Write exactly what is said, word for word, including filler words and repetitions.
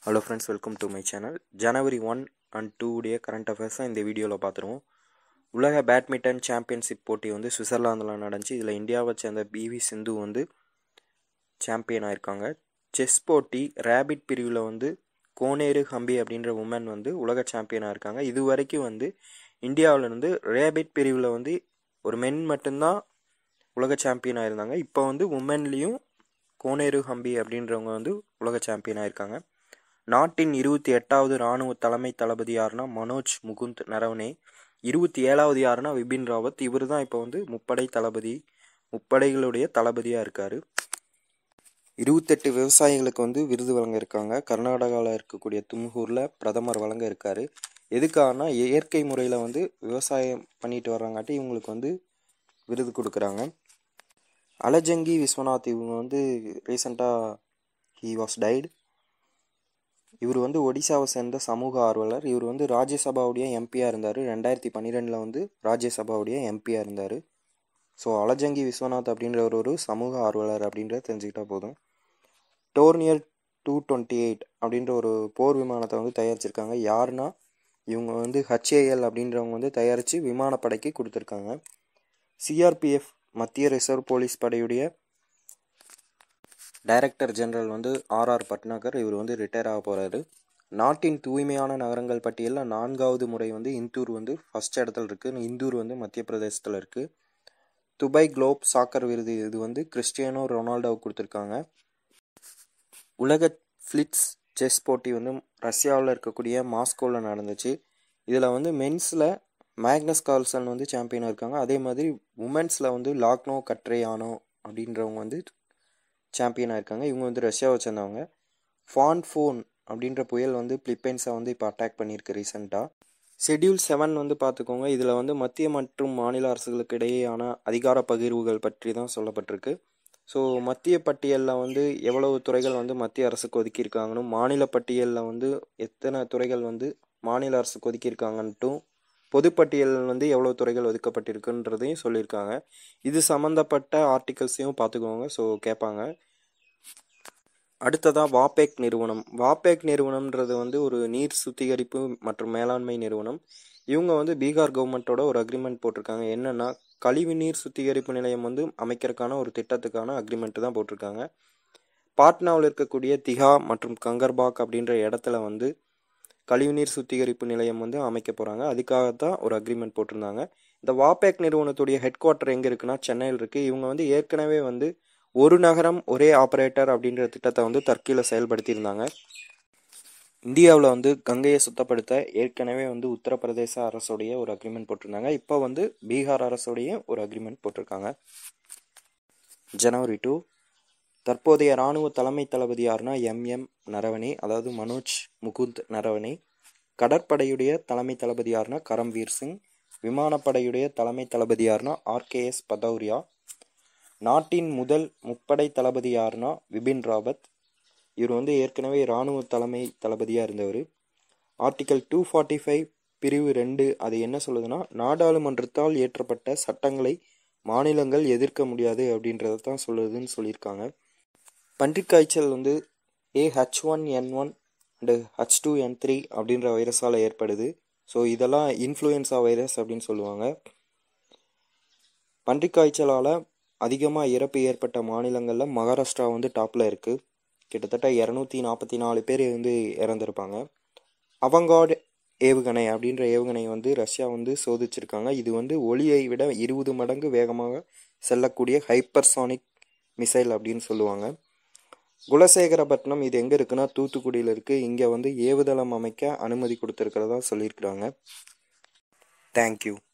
Hello friends, welcome to my channel. January one and two உடைய current affairs இந்த வீடியோவில் பார்த்துருவோம். உலக பேட்மிண்டன் சாம்பியன்ஷிப் போட்டி வந்து சுவிட்சர்லாந்தில் நடந்துச்சு. இதில் இந்தியாவை சேர்ந்த பிவி சிந்து வந்து சாம்பியன் ஆயிருக்காங்க. செஸ் போட்டி ரேபிட் பிரிவில் வந்து கோனேரு ஹம்பி அப்படின்ற உமன் வந்து உலக சாம்பியனாக இருக்காங்க. இது வரைக்கும் வந்து இந்தியாவிலேருந்து ரேபிட் பிரிவில் வந்து ஒரு மென் மட்டும்தான் உலக சாம்பியனாக இருந்தாங்க. இப்போ வந்து உமன்லேயும் கோனேரு ஹம்பி அப்படின்றவங்க வந்து உலக சாம்பியனாக இருக்காங்க. நாட்டின் இருபத்தி எட்டாவது இராணுவ தலைமை தளபதி யாருன்னா மனோஜ் முகுந்த் நரவனே. இருபத்தி ஏழாவது யாருன்னா விபின் ராவத். இவர் தான் இப்போ வந்து முப்படை தளபதி முப்படைகளுடைய தளபதியாக இருக்கார். இருபத்தெட்டு விவசாயிகளுக்கு வந்து விருது வழங்க இருக்காங்க. கர்நாடகாவில் இருக்கக்கூடிய தும்கூரில் பிரதமர் வழங்க இருக்கார். எதுக்காகனா இயற்கை முறையில் வந்து விவசாயம் பண்ணிட்டு வர்றாங்காட்டி இவங்களுக்கு வந்து விருது கொடுக்குறாங்க. அலஜங்கி விஸ்வநாத் இவங்க வந்து ரீசெண்டாக ஹி வாஸ் டைடு. இவர் வந்து ஒடிசாவை சேர்ந்த சமூக ஆர்வலர். இவர் வந்து ராஜ்யசபாவுடைய எம்பியாக இருந்தார். ரெண்டாயிரத்தி பன்னிரெண்டில் வந்து ராஜ்யசபாவுடைய எம்பியாக இருந்தார். ஸோ அலஜங்கி விஸ்வநாத் அப்படின்றவர் ஒரு சமூக ஆர்வலர் அப்படின்றத தெரிஞ்சுக்கிட்டா போதும். டோர்னியர் டூ டுவெண்ட்டி எயிட் அப்படின்ற ஒரு போர் விமானத்தை வந்து தயாரிச்சிருக்காங்க. யாருன்னா இவங்க வந்து ஹச்ஏஎல் அப்படின்றவங்க வந்து தயாரித்து விமானப்படைக்கு கொடுத்துருக்காங்க. சிஆர்பிஎஃப் மத்திய ரிசர்வ் போலீஸ் படையுடைய டைரக்டர் ஜெனரல் வந்து ஆர்ஆர் பட்னாகர். இவர் வந்து ரிட்டையர் ஆக போகிறாரு. நாட்டின் தூய்மையான நகரங்கள் பட்டியலில் நான்காவது முறை வந்து இந்தூர் வந்து ஃபஸ்ட் இடத்துல இருக்குது. இந்தூர் வந்து மத்திய பிரதேசத்தில் இருக்குது. துபாய் குளோப் சாக்கர் விருது இது வந்து கிறிஸ்டியானோ ரொனால்டோவுக்கு கொடுத்துருக்காங்க. உலக ஃப்ளிட்ஸ் செஸ் போட்டி வந்து ரஷ்யாவில் இருக்கக்கூடிய மாஸ்கோவில் நடந்துச்சு. இதில் வந்து மென்ஸில் மேக்னஸ் கார்ல்சன் வந்து சாம்பியனாக இருக்காங்க. அதே மாதிரி உமன்ஸில் வந்து லாக்னோ கட்ரேயானோ அப்படின்றவங்க வந்து சாம்பியனாக இருக்காங்க. இவங்க வந்து ரஷ்யாவை சேர்ந்தவங்க. ஃபான் ஃபோன் அப்படின்ற புயல் வந்து பிலிப்பைன்ஸை வந்து இப்போ அட்டாக் பண்ணியிருக்கு ரீசெண்டாக. ஷெட்யூல் செவன் வந்து பார்த்துக்கோங்க. இதில் வந்து மத்திய மற்றும் மாநில அரசுகளுக்கு இடையேயான அதிகார பகிர்வுகள் பற்றி தான் சொல்லப்பட்டிருக்கு. ஸோ மத்திய பட்டியலில் வந்து எவ்வளவு துறைகள் வந்து மத்திய அரசுக்கு ஒதுக்கியிருக்காங்கன்னு, மாநில பட்டியலில் வந்து எத்தனை துறைகள் வந்து மாநில அரசுக்கு ஒதுக்கியிருக்காங்கன்ட்டும், பொதுப்பட்டியல் வந்து எவ்வளோ துறைகள் ஒதுக்கப்பட்டிருக்குன்றதையும் சொல்லியிருக்காங்க. இது சம்மந்தப்பட்ட ஆர்டிகல்ஸையும் பார்த்துக்கோங்க. ஸோ கேட்பாங்க. அடுத்ததாக வாபேக் நிறுவனம். வாபேக் நிறுவனம்ன்றது வந்து ஒரு நீர் சுத்திகரிப்பு மற்றும் மேலாண்மை நிறுவனம். இவங்க வந்து பீகார் கவர்மெண்ட்டோட ஒரு அக்ரிமெண்ட் போட்டிருக்காங்க. என்னென்னா கழிவு நீர் சுத்திகரிப்பு நிலையம் வந்து அமைக்கிறதுக்கான ஒரு திட்டத்துக்கான அக்ரிமெண்ட் தான் போட்டிருக்காங்க. பாட்னாவில் இருக்கக்கூடிய திகா மற்றும் கங்கர்பாக் அப்படின்ற இடத்துல வந்து கழிவுநீர் சுத்திகரிப்பு நிலையம் வந்து அமைக்க போகிறாங்க. அதுக்காகத்தான் ஒரு அக்ரிமெண்ட் போட்டிருந்தாங்க. இந்த வாபேக் நிறுவனத்துடைய ஹெட் குவார்ட்டர் எங்கே இருக்குன்னா சென்னையில் இருக்குது. இவங்க வந்து ஏற்கனவே வந்து ஒரு நகரம் ஒரே ஆப்ரேட்டர் அப்படின்ற திட்டத்தை வந்து டர்க்கியில் செயல்படுத்தியிருந்தாங்க. இந்தியாவில் வந்து கங்கையை சுத்தப்படுத்த ஏற்கனவே வந்து உத்தரப்பிரதேச அரசுடைய ஒரு அக்ரிமெண்ட் போட்டிருந்தாங்க. இப்போ வந்து பீகார் அரசுடைய ஒரு அக்ரிமெண்ட் போட்டிருக்காங்க. ஜனவரி டூ தற்போதைய இராணுவ தலைமை தளபதி யாருன்னா எம்எம் நரவனே, அதாவது மனோஜ் முகுந்த் நரவனே. கடற்படையுடைய தலைமை தளபதி யாருன்னா கரம்வீர் சிங். விமானப்படையுடைய தலைமை தளபதி யாருன்னா ஆர்கேஎஸ் பதௌரியா. நாட்டின் முதல் முப்படை தளபதி யாருன்னா விபின் ராவத். இவர் வந்து ஏற்கனவே இராணுவ தலைமை தளபதியாக இருந்தவர். ஆர்டிகல் டூ ஃபார்ட்டி ஃபைவ் பிரிவு ரெண்டு அது என்ன சொல்லுதுன்னா, நாடாளுமன்றத்தால் இயற்றப்பட்ட சட்டங்களை மாநிலங்கள் எதிர்க்க முடியாது அப்படின்றத தான் சொல்லுதுன்னு சொல்லியிருக்காங்க. பன்றிக்காய்ச்சல் வந்து A H one N one and H two N three அப்படின்ற வைரஸால் ஏற்படுது. ஸோ இதெல்லாம் இன்ஃப்ளூயன்ஸா வைரஸ் அப்படின்னு சொல்லுவாங்க. பன்றிக்காய்ச்சலால் அதிகமாக இறப்பு ஏற்பட்ட மாநிலங்களில் மகாராஷ்டிரா வந்து டாப்பில் இருக்குது. கிட்டத்தட்ட இரநூத்தி நாற்பத்தி நாலு பேர் வந்து இறந்துருப்பாங்க. அவங்காட் ஏவுகணை அப்படின்ற ஏவுகணை வந்து ரஷ்யா வந்து சோதிச்சிருக்காங்க. இது வந்து ஒளியை விட இருபது மடங்கு வேகமாக செல்லக்கூடிய ஹைப்பர்சானிக் மிசைல் அப்படின்னு சொல்லுவாங்க. குலசேகரப்பட்டினம் இது எங்கே இருக்குன்னா தூத்துக்குடியில் இருக்குது. இங்கே வந்து ஏவுதளம் அமைக்க அனுமதி கொடுத்துருக்கிறதா சொல்லியிருக்கிறாங்க. தேங்க்யூ.